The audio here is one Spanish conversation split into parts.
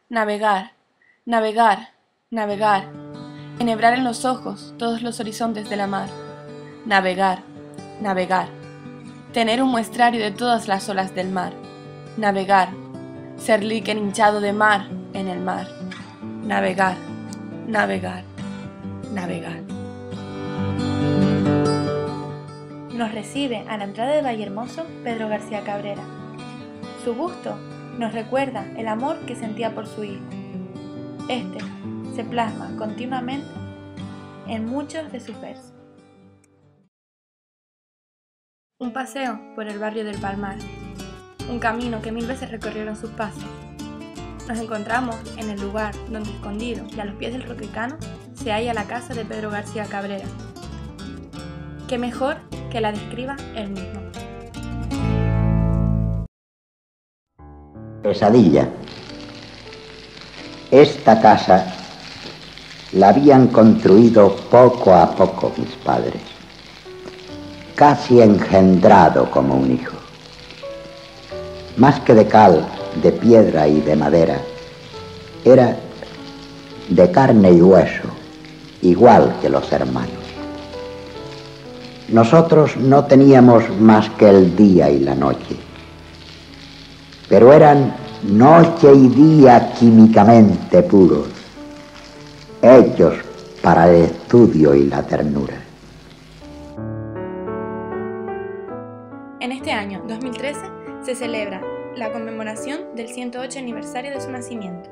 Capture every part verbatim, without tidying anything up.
Navegar, navegar, navegar, enhebrar en los ojos todos los horizontes de la mar. Navegar, navegar, tener un muestrario de todas las olas del mar. Navegar, ser líquen hinchado de mar en el mar. Navegar, navegar, navegar. Nos recibe a la entrada de Vallehermoso Pedro García Cabrera. Su busto nos recuerda el amor que sentía por su hijo. Este se plasma continuamente en muchos de sus versos. Un paseo por el barrio del Palmar, un camino que mil veces recorrieron sus pasos. Nos encontramos en el lugar donde, escondido y a los pies del Roquecano, se halla la casa de Pedro García Cabrera. ¿Qué mejor que la describa él mismo? Pesadilla. Esta casa la habían construido poco a poco mis padres, casi engendrado como un hijo. Más que de cal, de piedra y de madera, era de carne y hueso, igual que los hermanos. Nosotros no teníamos más que el día y la noche, pero eran noche y día químicamente puros, hechos para el estudio y la ternura. En este año dos mil trece se celebra la conmemoración del ciento ocho aniversario de su nacimiento.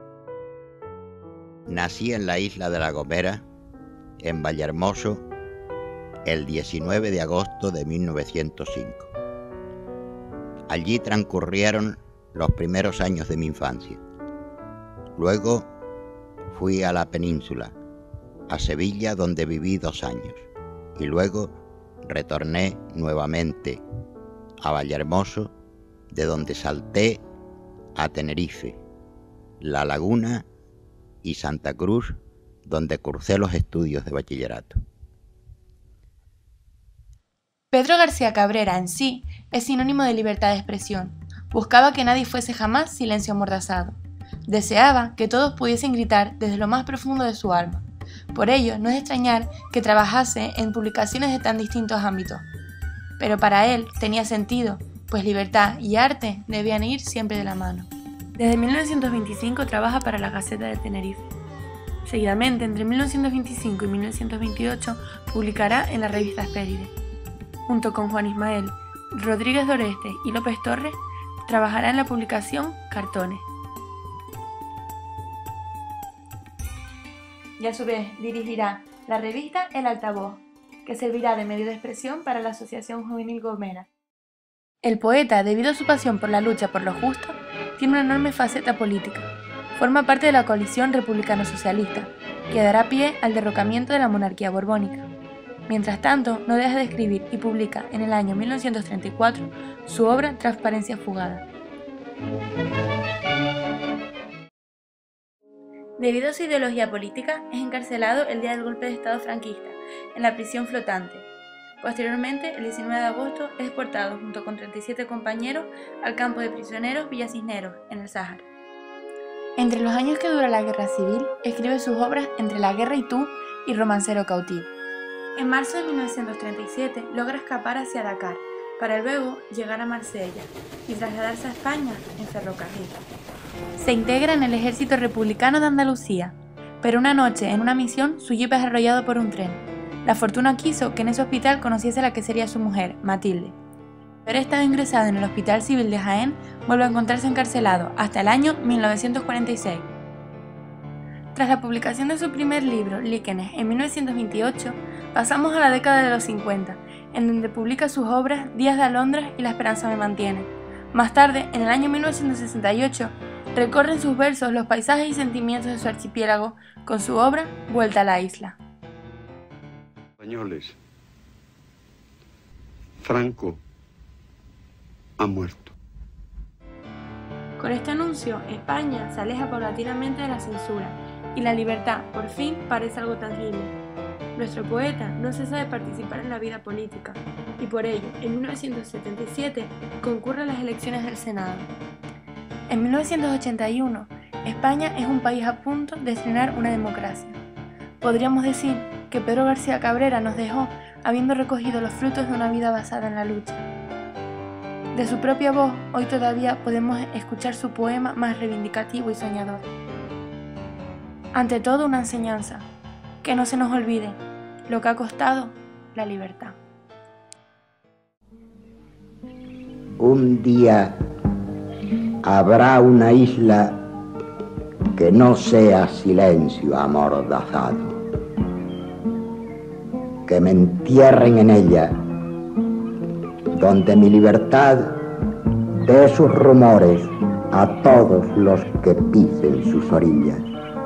Nací en la isla de La Gomera, en Vallehermoso, el diecinueve de agosto de mil novecientos cinco. Allí transcurrieron los primeros años de mi infancia. Luego fui a la península, a Sevilla, donde viví dos años, y luego retorné nuevamente a Vallehermoso, de donde salté a Tenerife, La Laguna y Santa Cruz, donde cursé los estudios de bachillerato. Pedro García Cabrera en sí es sinónimo de libertad de expresión. Buscaba que nadie fuese jamás silencio amordazado. Deseaba que todos pudiesen gritar desde lo más profundo de su alma. Por ello, no es extrañar que trabajase en publicaciones de tan distintos ámbitos. Pero para él tenía sentido, pues libertad y arte debían ir siempre de la mano. Desde mil novecientos veinticinco trabaja para la Gaceta de Tenerife. Seguidamente, entre mil novecientos veinticinco y mil novecientos veintiocho, publicará en la revista Hespéride. Junto con Juan Ismael Rodríguez Doreste y López Torres, trabajará en la publicación Cartones. Y a su vez dirigirá la revista El Altavoz, que servirá de medio de expresión para la Asociación Juvenil Gomera. El poeta, debido a su pasión por la lucha por lo justo, tiene una enorme faceta política. Forma parte de la coalición republicano-socialista, que dará pie al derrocamiento de la monarquía borbónica. Mientras tanto, no deja de escribir y publica en el año mil novecientos treinta y cuatro su obra Transparencia Fugada. Debido a su ideología política, es encarcelado el día del golpe de Estado franquista, en la prisión flotante. Posteriormente, el diecinueve de agosto, es deportado junto con treinta y siete compañeros al campo de prisioneros Villa Cisneros, en el Sáhara. Entre los años que dura la guerra civil, escribe sus obras Entre la guerra y tú y Romancero cautivo. En marzo de mil novecientos treinta y siete logra escapar hacia Dakar, para luego llegar a Marsella y trasladarse a España en ferrocarril. Se integra en el ejército republicano de Andalucía, pero una noche en una misión su jeep es arrollado por un tren. La fortuna quiso que en ese hospital conociese a la que sería su mujer, Matilde. Pero estado ingresado en el Hospital Civil de Jaén, vuelve a encontrarse encarcelado hasta el año mil novecientos cuarenta y seis. Tras la publicación de su primer libro, Líquenes, en mil novecientos veintiocho, pasamos a la década de los cincuenta, en donde publica sus obras Días de Alondras y La esperanza me mantiene. Más tarde, en el año mil novecientos sesenta y ocho, recorre en sus versos los paisajes y sentimientos de su archipiélago con su obra Vuelta a la isla. Españoles, Franco ha muerto. Con este anuncio, España se aleja paulatinamente de la censura y la libertad, por fin, parece algo tangible. Nuestro poeta no cesa de participar en la vida política y por ello, en mil novecientos setenta y siete, concurre a las elecciones del Senado. En mil novecientos ochenta y uno, España es un país a punto de estrenar una democracia. Podríamos decir que Pedro García Cabrera nos dejó habiendo recogido los frutos de una vida basada en la lucha. De su propia voz, hoy todavía podemos escuchar su poema más reivindicativo y soñador. Ante todo, una enseñanza, que no se nos olvide lo que ha costado la libertad. Un día habrá una isla que no sea silencio amordazado, que me entierren en ella, donde mi libertad dé sus rumores a todos los que pisen sus orillas.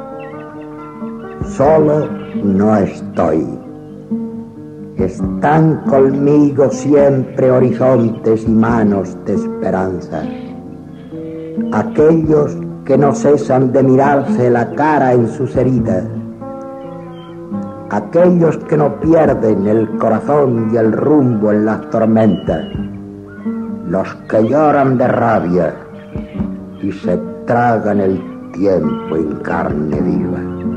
Solo no estoy. Están conmigo siempre horizontes y manos de esperanza, aquellos que no cesan de mirarse la cara en sus heridas, aquellos que no pierden el corazón y el rumbo en las tormentas, los que lloran de rabia y se tragan el tiempo en carne viva.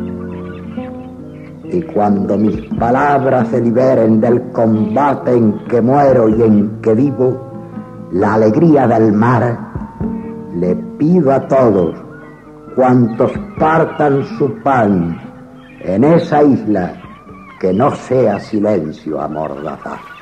Y cuando mis palabras se liberen del combate en que muero y en que vivo, la alegría del mar, le pido a todos cuantos partan su pan en esa isla que no sea silencio amordazado.